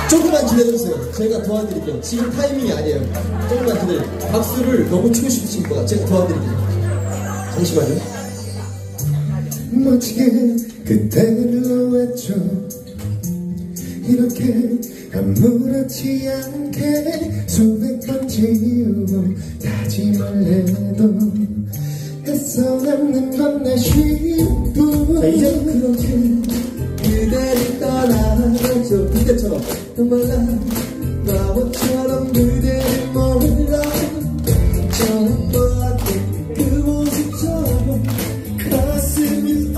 조금만 기다려주세요. 제가 도와드릴게요. 지금 타이밍이 아니에요. 조금만 기다려요. 박수를 너무 치고 싶으신 거야. 제가 도와드릴게요. 잠시만요. 멋지게 그대를 외쳐 이렇게 아무렇지 않게 수백 번 지우고 다짐을 해도 애써 남는 건 내 쉽뿐. 이제 그렇게 그대를 떠나죠. 그때처럼 정말 난 바보처럼 그대를 몰라. 저녁과 그 모습처럼 가슴이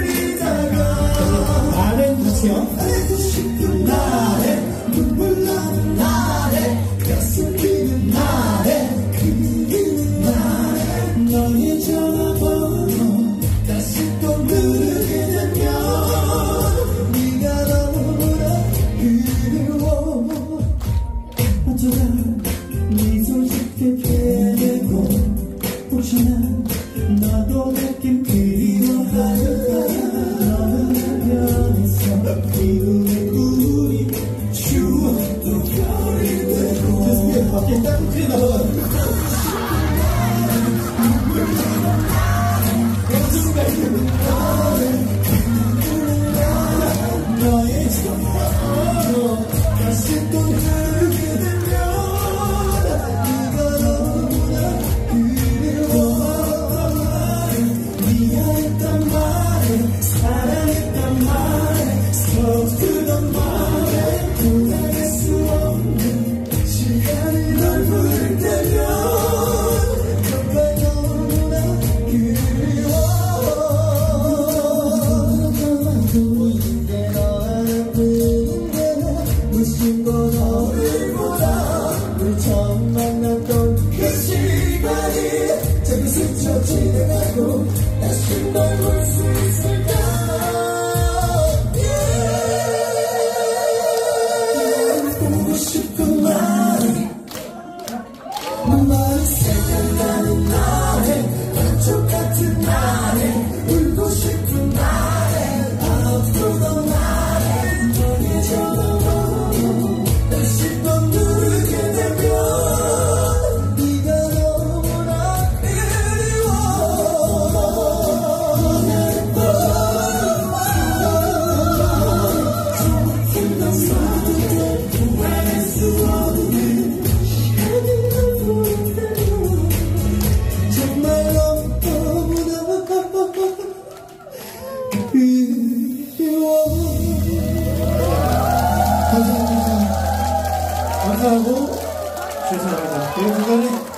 떨리다가 나는 같이요. 알고 싶은 나의 눈물 나는 나의 가슴 뛰는 나의 그리운 나의 너의 전화번호 다시 또 누르게 되면 네가 너무나 그리워. 어쩌다 네 손쉽게 되고 혹시나 너도 느낌 그리워하는가. 너는 변했어 미움의 우리 추억도 별이 되고 밖에 땀이 나와. 너의 전화번호 다시 또 들게 되면 네가 너무나 그리워. 미안했단 말에 사랑했단 말에 서투던 말에 돌아갈 수 없는 시간이 널 부를 때면 정말 너무나 그리워. 이제 너 하나뿐인데 무슨 건 너를 보다 우리 처음 만났던 그 시간이 자꾸 스쳐 지나가고 다시 널 볼 수 있을까. 보고 싶은 말이 너만이 생각나는 날에 반쪽 같은 날에 울고 싶은 날에 아프던 날에 너의 전화번호 다시 또 누르게 되면 네가 너무나 그리워. 후회할 수 없는 시간이 부를 때면 정말 너무나 그리워. 감사합니다. 감사하고 죄송합니다. 이 부분은